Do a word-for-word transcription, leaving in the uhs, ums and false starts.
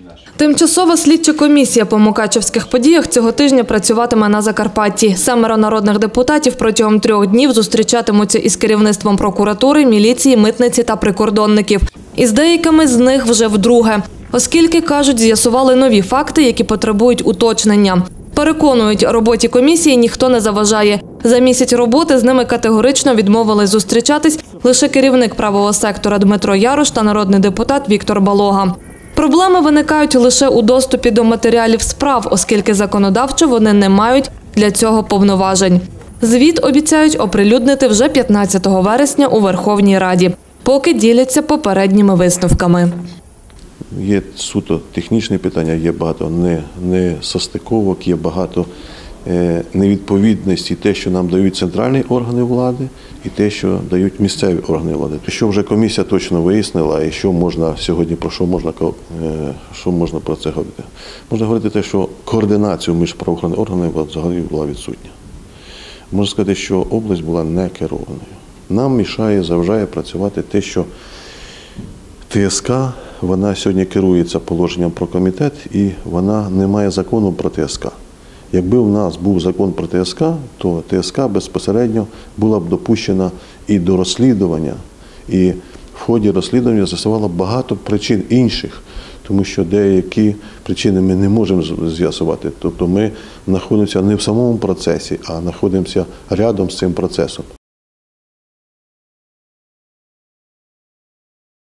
Тимчасова слідча комісія по мукачевських подіях цього тижня працюватиме на Закарпатті. Семеро народних депутатів протягом трьох днів зустрічатимуться із керівництвом прокуратури, міліції, митниці та прикордонників. Із деякими з них вже вдруге. Оскільки, кажуть, з'ясували нові факти, які потребують уточнення. Переконують, роботі комісії ніхто не заважає. За місяць роботи з ними категорично відмовились зустрічатись лише керівник правого сектора Дмитро Ярош та народний депутат Віктор Балога. Проблеми виникають лише у доступі до матеріалів справ, оскільки законодавчо вони не мають для цього повноважень. Звіт обіцяють оприлюднити вже п'ятнадцятого вересня у Верховній Раді, поки діляться попередніми висновками. Є суто технічні питання, є багато несостиковок, є багато невідповідності, те, що нам дають центральні органи влади, і те, що дають місцеві органи влади. Що вже комісія точно вияснила, і що можна сьогодні, про що можна, що можна про це говорити? Можна говорити те, що координація між правоохоронними органами взагалі була відсутня. Можна сказати, що область була не керованою. Нам мішає, заважає працювати те, що ТСК, вона сьогодні керується положенням про комітет, і вона не має закону про ТСК. Якби в нас був закон про ТСК, то ТСК безпосередньо була б допущена і до розслідування, і в ході розслідування з'ясувало багато причин інших, тому що деякі причини ми не можемо з'ясувати. Тобто ми знаходимося не в самому процесі, а знаходимося рядом з цим процесом.